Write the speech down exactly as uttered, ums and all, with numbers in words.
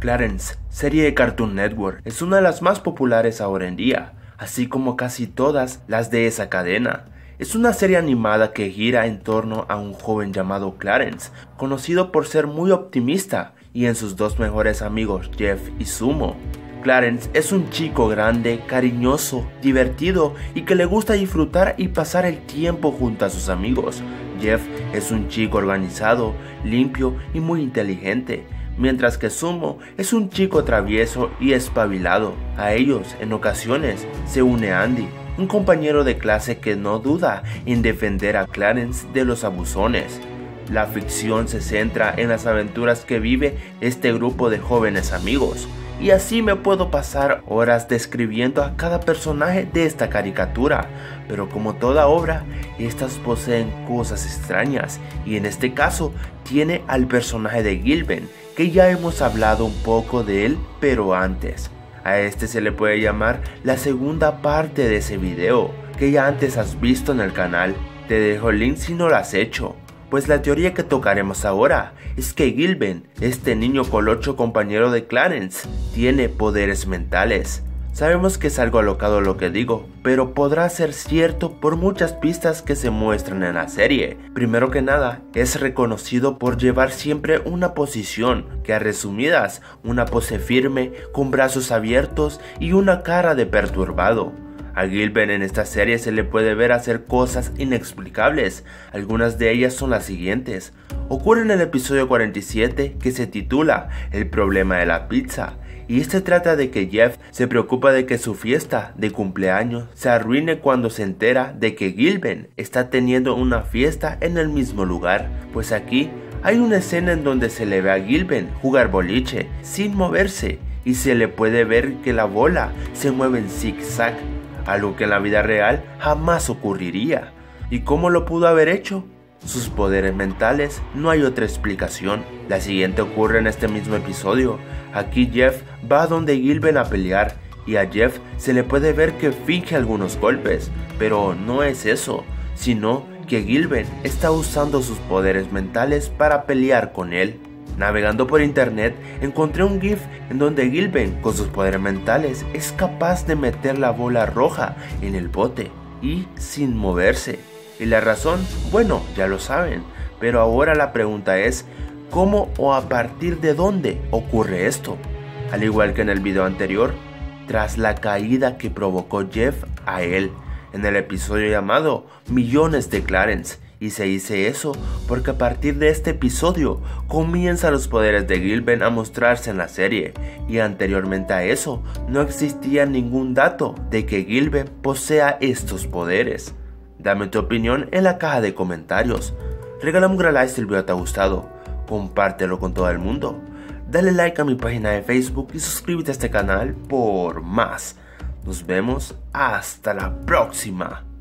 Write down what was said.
Clarence, serie de Cartoon Network, es una de las más populares ahora en día, así como casi todas las de esa cadena. Es una serie animada que gira en torno a un joven llamado Clarence, conocido por ser muy optimista, y en sus dos mejores amigos Jeff y Sumo. Clarence es un chico grande, cariñoso, divertido y que le gusta disfrutar y pasar el tiempo junto a sus amigos. Jeff es un chico organizado, limpio y muy inteligente, mientras que Sumo es un chico travieso y espabilado. A ellos, en ocasiones, se une Andy, un compañero de clase que no duda en defender a Clarence de los abusones. La ficción se centra en las aventuras que vive este grupo de jóvenes amigos, y así me puedo pasar horas describiendo a cada personaje de esta caricatura, pero como toda obra, estas poseen cosas extrañas, y en este caso tiene al personaje de Gilben, que ya hemos hablado un poco de él, pero antes. A este se le puede llamar la segunda parte de ese video, que ya antes has visto en el canal. Te dejo el link si no lo has hecho. Pues la teoría que tocaremos ahora es que Gilben, este niño colocho compañero de Clarence, tiene poderes mentales. Sabemos que es algo alocado lo que digo, pero podrá ser cierto por muchas pistas que se muestran en la serie. Primero que nada, es reconocido por llevar siempre una posición, que a resumidas, una pose firme, con brazos abiertos y una cara de perturbado. A Gilben en esta serie se le puede ver hacer cosas inexplicables. Algunas de ellas son las siguientes. Ocurre en el episodio cuarenta y siete, que se titula El problema de la pizza, y este trata de que Jeff se preocupa de que su fiesta de cumpleaños se arruine cuando se entera de que Gilben está teniendo una fiesta en el mismo lugar. Pues aquí hay una escena en donde se le ve a Gilben jugar boliche sin moverse, y se le puede ver que la bola se mueve en zigzag, algo que en la vida real jamás ocurriría. ¿Y cómo lo pudo haber hecho? Sus poderes mentales, no hay otra explicación. La siguiente ocurre en este mismo episodio. Aquí Jeff va donde Gilben a pelear, y a Jeff se le puede ver que finge algunos golpes, pero no es eso, sino que Gilben está usando sus poderes mentales para pelear con él. Navegando por internet encontré un GIF en donde Gilben con sus poderes mentales es capaz de meter la bola roja en el bote y sin moverse. Y la razón, bueno, ya lo saben, pero ahora la pregunta es ¿cómo o a partir de dónde ocurre esto? Al igual que en el video anterior, tras la caída que provocó Jeff a él en el episodio llamado Millones de Clarence. Y se dice eso porque a partir de este episodio comienzan los poderes de Gilben a mostrarse en la serie, y anteriormente a eso no existía ningún dato de que Gilben posea estos poderes. Dame tu opinión en la caja de comentarios, regálame un gran like si el video te ha gustado, compártelo con todo el mundo, dale like a mi página de Facebook y suscríbete a este canal por más. Nos vemos hasta la próxima.